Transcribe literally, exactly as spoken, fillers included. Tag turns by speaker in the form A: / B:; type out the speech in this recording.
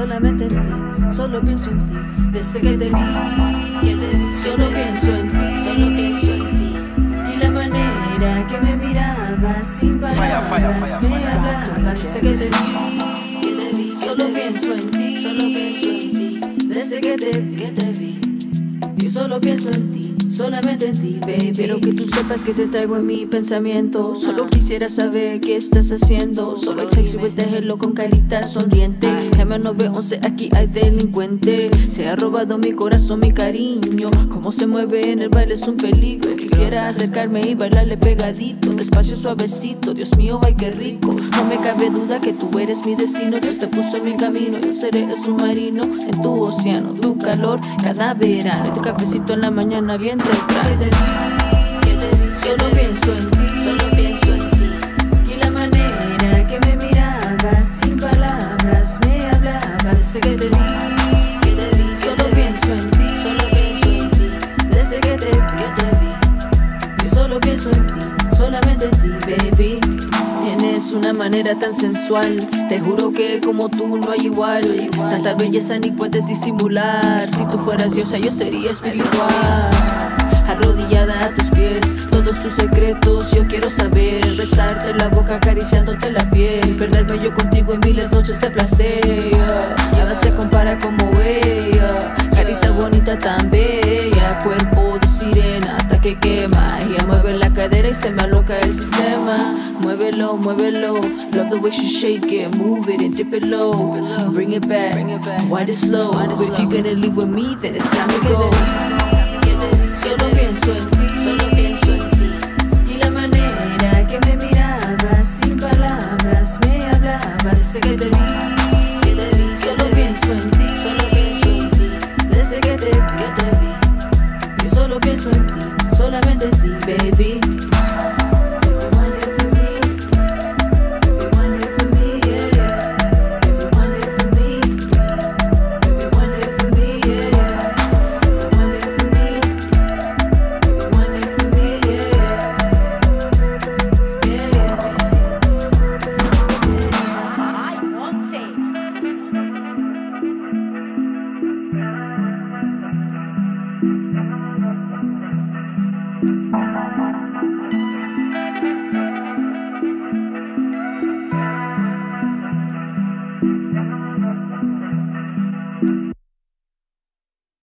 A: solamente en ti, solo pienso en ti. Desde que te vi, que te vi solo pienso en ti, solo pienso en ti. Y la manera que me mirabas sin palabras,
B: Falla, falla, falla,
A: me
B: falla.
A: hablabas. Desde que te vi, que te vi solo pienso en ti, solo pienso en ti. Desde que te vi, que te vi, yo solo pienso en ti, solamente en ti, baby. Quiero que tú sepas que te traigo en mi pensamiento. Solo quisiera saber qué estás haciendo. Solo text you with the hello con carita sonriente. M nueve once, aquí hay delincuente. Se ha robado mi corazón, mi cariño. Cómo se mueve en el baile es un peligro. Quisiera acercarme y bailarle pegadito, despacio, suavecito. Dios mío, ay qué rico. No me cabe duda que tú eres mi destino. Dios te puso en mi camino, yo seré el submarino en tu océano. Tu calor cada verano y tu cafecito en la mañana bien temprano. Que te vi, que te vi, solo pienso en ti, solo pienso en ti. Y la manera que me mirabas sin palabras, me hablabas. Desde que te vi, que te vi, solo pienso en ti, solo pienso en ti. Desde que te vi, que te vi, yo solo pienso en ti, solamente en ti, baby. Tienes una manera tan sensual, te juro que como tú no hay igual. Tanta belleza ni puedes disimular. Si tú fueras diosa yo sería espiritual. Arrodillada a tus pies, todos tus secretos yo quiero saber. Besarte la boca acariciándote la piel. Perderme yo contigo en miles noches de placer. Nada se compara como ella. Carita bonita tan bella, cuerpo de sirena hasta que quema. Ella mueve la cadera y se me aloca el sistema. Muévelo, muévelo, love the way she shake it. Move it and dip it low, bring it back, wind it slow. If you're gonna live with me, then it's time to go. Solo pienso en ti, solo pienso en ti. Y la manera que me mirabas sin palabras, me hablabas. Desde que te vi, que te vi, solo pienso en ti, solo pienso en ti. Desde que te vi, que te vi, yo solo pienso en ti, solamente en ti, baby.
C: Thank you.